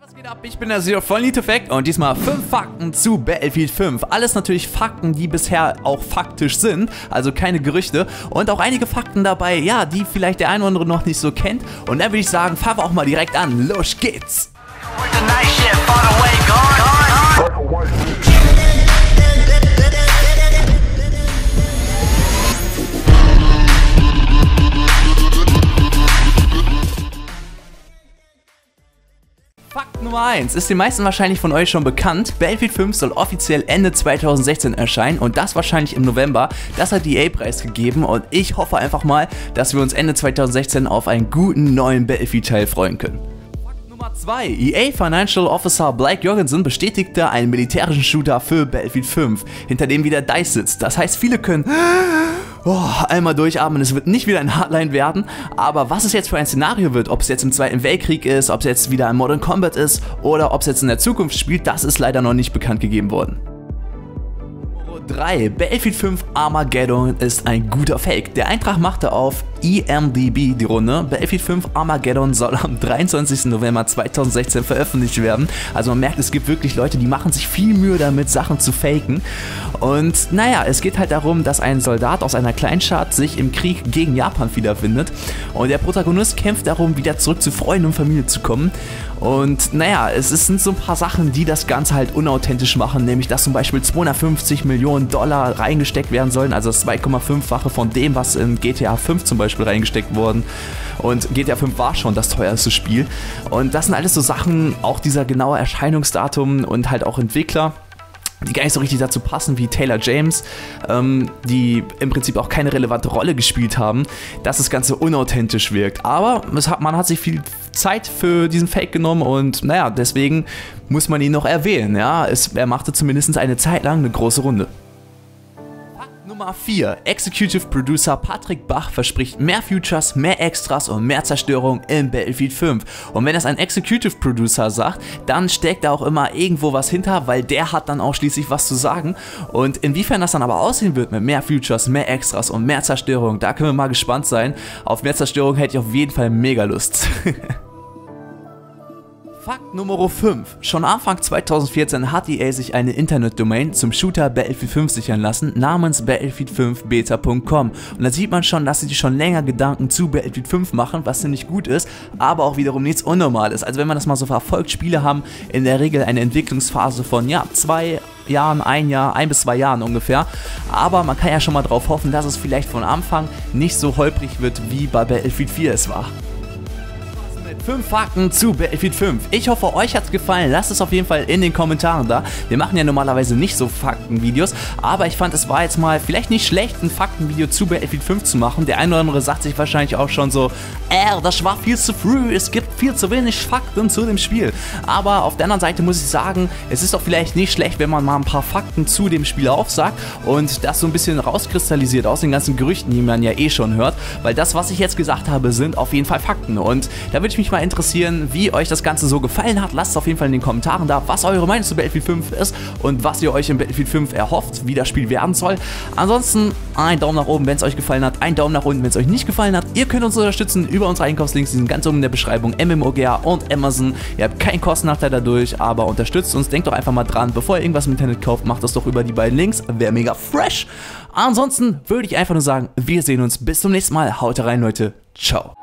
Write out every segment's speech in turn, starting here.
Was geht ab? Ich bin der Zero von Litofect und diesmal 5 Fakten zu Battlefield 5. Alles natürlich Fakten, die bisher auch faktisch sind, also keine Gerüchte. Und auch einige Fakten dabei, ja, die vielleicht der eine oder andere noch nicht so kennt. Und dann würde ich sagen, fangen wir auch mal direkt an. Los geht's! Fakt Nummer 1 ist den meisten wahrscheinlich von euch schon bekannt. Battlefield 5 soll offiziell Ende 2016 erscheinen und das wahrscheinlich im November. Das hat EA preisgegeben und ich hoffe einfach mal, dass wir uns Ende 2016 auf einen guten neuen Battlefield-Teil freuen können. Fakt Nummer 2. EA Financial Officer Blake Jorgensen bestätigte einen militärischen Shooter für Battlefield 5, hinter dem wieder DICE sitzt. Das heißt, viele können einmal durchatmen, es wird nicht wieder ein Hardline werden, aber was es jetzt für ein Szenario wird, ob es jetzt im Zweiten Weltkrieg ist, ob es jetzt wieder ein Modern Combat ist oder ob es jetzt in der Zukunft spielt, das ist leider noch nicht bekannt gegeben worden. 3. Battlefield 5 Armageddon ist ein guter Fake. Der Eintrag machte auf IMDb die Runde. Battlefield 5 Armageddon soll am 23. November 2016 veröffentlicht werden. Also man merkt, es gibt wirklich Leute, die machen sich viel Mühe damit, Sachen zu faken. Und naja, es geht halt darum, dass ein Soldat aus einer Kleinstadt sich im Krieg gegen Japan wiederfindet. Und der Protagonist kämpft darum, wieder zurück zu Freunden und Familie zu kommen. Und naja, sind so ein paar Sachen, die das Ganze halt unauthentisch machen, nämlich dass zum Beispiel 250 Millionen Dollar reingesteckt werden sollen, also das 2,5-fache von dem, was in GTA 5 zum Beispiel reingesteckt worden. Und GTA 5 war schon das teuerste Spiel. Und das sind alles so Sachen, auch dieser genaue Erscheinungsdatum und halt auch Entwickler, die gar nicht so richtig dazu passen, wie Taylor James, die im Prinzip auch keine relevante Rolle gespielt haben, dass das Ganze unauthentisch wirkt. Aber man hat sich viel Zeit für diesen Fake genommen und naja, deswegen muss man ihn noch erwähnen. Ja? Er machte zumindest eine Zeit lang eine große Runde. Nummer 4. Executive Producer Patrick Bach verspricht mehr Features, mehr Extras und mehr Zerstörung in Battlefield 5. Und wenn das ein Executive Producer sagt, dann steckt da auch immer irgendwo was hinter, weil der hat dann auch schließlich was zu sagen. Und inwiefern das dann aber aussehen wird mit mehr Features, mehr Extras und mehr Zerstörung, da können wir mal gespannt sein. Auf mehr Zerstörung hätte ich auf jeden Fall mega Lust. Fakt Nummer 5. Schon Anfang 2014 hat EA sich eine Internetdomain zum Shooter Battlefield 5 sichern lassen, namens battlefield5beta.com. Und da sieht man schon, dass sie sich schon länger Gedanken zu Battlefield 5 machen, was ziemlich gut ist, aber auch wiederum nichts Unnormales. Also wenn man das mal so verfolgt, Spiele haben in der Regel eine Entwicklungsphase von 2 Jahren, 1 bis 2 Jahren ungefähr. Aber man kann ja schon mal drauf hoffen, dass es vielleicht von Anfang nicht so holprig wird, wie bei Battlefield 4 es war. 5 Fakten zu Battlefield 5. Ich hoffe, euch hat es gefallen. Lasst es auf jeden Fall in den Kommentaren da. Wir machen ja normalerweise nicht so Faktenvideos, aber ich fand, es war jetzt mal vielleicht nicht schlecht, ein Faktenvideo zu Battlefield 5 zu machen. Der eine oder andere sagt sich wahrscheinlich auch schon so, das war viel zu früh, es gibt viel zu wenig Fakten zu dem Spiel. Aber auf der anderen Seite muss ich sagen, es ist doch vielleicht nicht schlecht, wenn man mal ein paar Fakten zu dem Spiel aufsagt und das so ein bisschen rauskristallisiert aus den ganzen Gerüchten, die man ja eh schon hört, weil das, was ich jetzt gesagt habe, sind auf jeden Fall Fakten. Und da würde ich mich mal interessieren, wie euch das Ganze so gefallen hat. Lasst es auf jeden Fall in den Kommentaren da, was eure Meinung zu Battlefield 5 ist und was ihr euch in Battlefield 5 erhofft, wie das Spiel werden soll. Ansonsten ein Daumen nach oben, wenn es euch gefallen hat, ein Daumen nach unten, wenn es euch nicht gefallen hat. Ihr könnt uns unterstützen über unsere Einkaufslinks, die sind ganz oben in der Beschreibung, MMOGA und Amazon. Ihr habt keinen Kostennachteil dadurch, aber unterstützt uns. Denkt doch einfach mal dran, bevor ihr irgendwas im Internet kauft, macht das doch über die beiden Links. Wäre mega fresh. Ansonsten würde ich einfach nur sagen, wir sehen uns bis zum nächsten Mal. Haut rein, Leute. Ciao.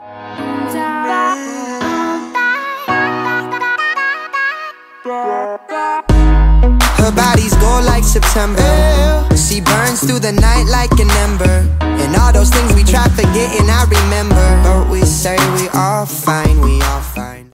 Her body's gold like September. She burns through the night like an ember. And all those things we tried forgetting, I remember.